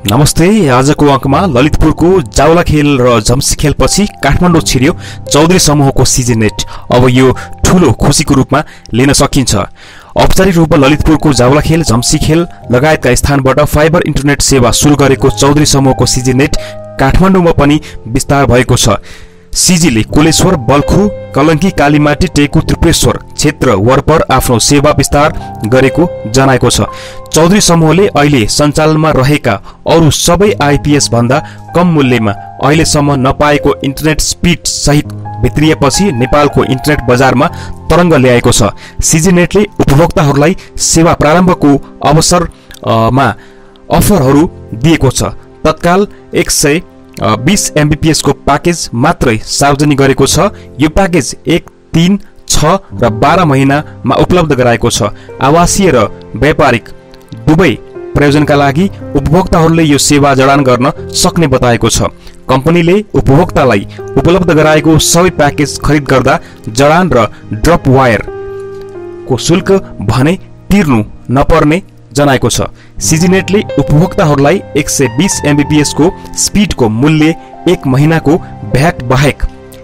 नमस्ते। आजको अङ्कमा ललितपुरको जावलाखेल र झम्सीखेलपछि काठमाडौँ छिर्यो चौधरी समूहको सिजन नेट। अब यो ठूलो खुशीको रूपमा लिन सकिन्छ। औपचारिक रूपमा ललितपुरको जावलाखेल, झम्सीखेल लगायतका स्थानबाट फाइबर इन्टरनेट सेवा सुरु गरेको चौधरी समूहको सिजन नेट काठमाडौँमा पनि विस्तार भएको छ। सिजीले कोलेश्वर, बल्खु, कलङ्की, कालीमाटी, टेकु, त्रिपुरेश्वर क्षेत्र वरपर आफ्नो सेवा विस्तार गरेको जनाएको छ। चौधरी समूहले अहिले सञ्चालनमा रहेका अरू सबै आइपीएस भन्दा कम मूल्यमा अहिलेसम्म नपाएको इन्टरनेट स्पिड सहित भित्रिएपछि नेपालको इन्टरनेट बजारमा तरङ्ग ल्याएको छ। सिजीनेटले उपभोक्ताहरूलाई सेवा प्रारम्भको अवसरमा अफरहरू दिएको छ। तत्काल 120 MBPS को प्याकेज मात्रै सार्वजनिक गरेको छ। यो प्याकेज 1, 3, 6 र 12 महिनामा उपलब्ध गराएको छ। आवासीय र व्यापारिक दुवै प्रयोजनका लागि उपभोक्ताहरूले यो सेवा जडान गर्न सक्ने बताएको छ। कम्पनीले उपभोक्तालाई उपलब्ध गराएको सबै प्याकेज खरिद गर्दा जडान र ड्रप वायर को शुल्क भने तिर्नु नपर्ने जनाएको छ। सिजीनेटले उपभोक्ताहरूलाई 120 MBPS को स्पिडको मूल्य 1 महिनाको भ्याट बाहेक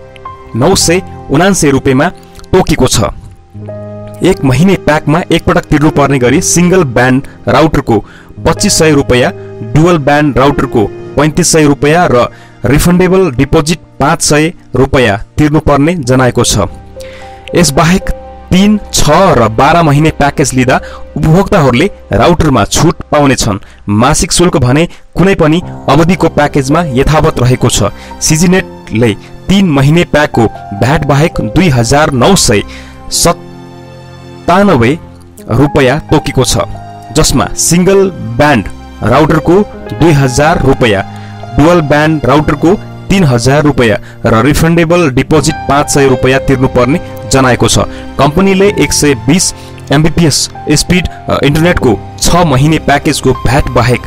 979 रुपियाँमा तोकेको छ। 1 महिने प्याकमा एकपटक तिर्नु पर्ने गरी सिंगल ब्यान्ड राउटरको 2500 रुपियाँ, डुअल ब्यान्ड राउटरको 3500 रुपियाँ र रिफन्डेबल डिपोजिट 500 रुपियाँ तिर्नुपर्ने जनाएको छ। यसबाहेक 3, 6 र 12 महिने प्याकेज लिँदा उपभोक्ताहरूले राउटरमा छुट पाउनेछन्। मासिक शुल्क भने कुनै पनि अवधिको प्याकेजमा यथावत रहेको छ। सिजीनेटले 3 महिने प्याकको भ्याट बाहेक 2997 रुपियाँ तोकेको छ, जसमा सिंगल ब्यान्ड राउटरको 2000 रुपियाँ, डुअल ब्यान्ड राउटरको 3000 रुपियाँ र रिफन्डेबल डिपोजिट 500 रुपियाँ तिर्नुपर्ने जनाएको छ। कम्पनीले 120 MBPS स्पिड इन्टरनेटको 6 महिने प्याकेजको भ्याट बाहेक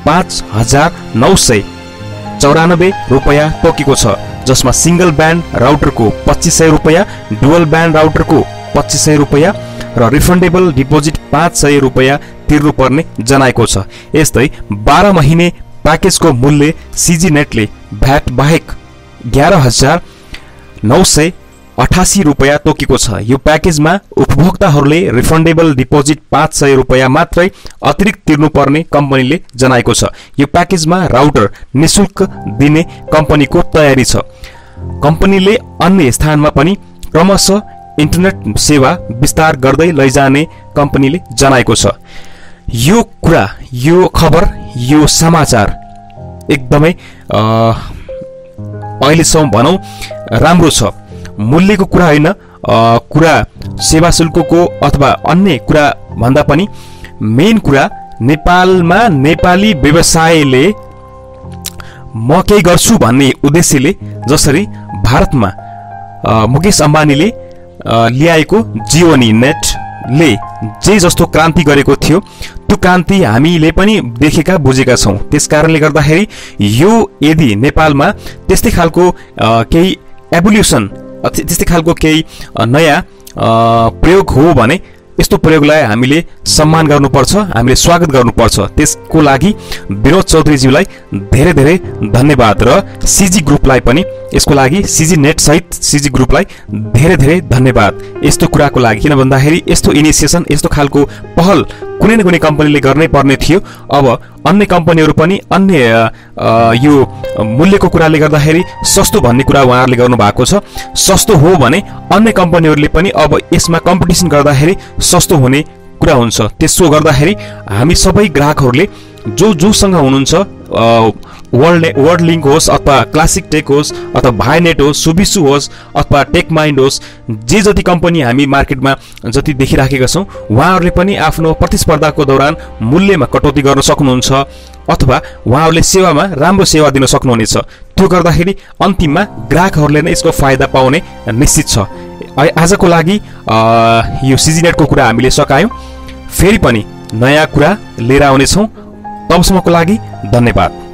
5994 रुपियाँ तोकेको छ, जसमा सिंगल ब्यान्ड राउटरको 2500 रुपियाँ, डुअल ब्यान्ड राउटरको 2500 रुपियाँ र रिफन्डेबल डिपोजिट 500 रुपियाँ तिर्नुपर्ने जनाएको छ। यस्तै 12 महिने प्याकेजको मूल्य सिजीनेटले भ्याट बाहेक 11988 रुपियाँ तोकेको छ। यो प्याकेजमा उपभोक्ताहरूले रिफन्डेबल डिपोजिट 500 रुपियाँ मात्रै अतिरिक्त तिर्नुपर्ने कम्पनीले जनाएको छ। यो प्याकेजमा राउटर निशुल्क दिने कम्पनीको तयारी छ। कम्पनीले अन्य स्थानमा पनि क्रमशः इन्टरनेट सेवा विस्तार गर्दै लैजाने कम्पनीले जनाएको छ। यो कुरा, यो खबर, यो समाचार एकदमै अहिलेसम्म भनौं राम्रो छ। मूल्यको कुरा होइन, कुरा सेवा शुल्कको अथवा अन्य कुरा भन्दा पनि मेन कुरा नेपालमा नेपाली व्यवसायले म केही गर्छु भन्ने उद्देश्यले, जसरी भारतमा मुकेश अम्बानीले ल्याएको जीवनी नेटले जे जस्तो क्रान्ति गरेको थियो, त्यो क्रान्ति हामीले पनि देखेका बुझेका छौं। त्यसकारणले गर्दाखेरि यो यदि नेपालमा त्यस्तै खालको केही एभोल्युसन, त्यस्तै खालको केही नयाँ प्रयोग हो भने यस्तो प्रयोगलाई हामीले सम्मान गर्नुपर्छ, हामीले स्वागत गर्नुपर्छ। त्यसको लागि विनोद चौधरीज्यूलाई धेरै धेरै धन्यवाद र सिजी ग्रुपलाई पनि यसको लागि, सिजी नेट सहित सिजी ग्रुपलाई धेरै धेरै धन्यवाद यस्तो कुराको लागि। किन भन्दाखेरि यस्तो इनिसिएसन, यस्तो खालको पहल कुनै न कुनै कम्पनीले गर्नै पर्ने थियो। अब अन्य कम्पनीहरू पनि अन्य यो मूल्यको कुराले गर्दाखेरि सस्तो भन्ने कुरा उहाँहरूले गर्नु भएको छ। सस्तो हो भने अन्य कम्पनीहरूले पनि अब यसमा कम्पिटिसन गर्दाखेरि सस्तो हुने कुरा हुन्छ। त्यसो गर्दाखेरि हामी सबै ग्राहकहरूले जोसँग हुनुहुन्छ, वर्ल्ड लिङ्क होस् अथवा क्लासिक टेक होस् अथवा भाइनेट होस्, सुबिसु होस् अथवा टेक माइन्ड होस्, जे जति कम्पनी हामी मार्केटमा जति देखिराखेका छौँ, उहाँहरूले पनि आफ्नो प्रतिस्पर्धाको दौरान मूल्यमा कटौती गर्न सक्नुहुन्छ अथवा उहाँहरूले सेवामा राम्रो सेवा दिन सक्नुहुनेछ। त्यो गर्दाखेरि अन्तिममा ग्राहकहरूले नै यसको फाइदा पाउने निश्चित छ। आजको लागि यो सिजीनेटको कुरा हामीले सकायौँ। फेरि पनि नयाँ कुरा लिएर आउनेछौँ। तबसम्मको लागि धन्यवाद।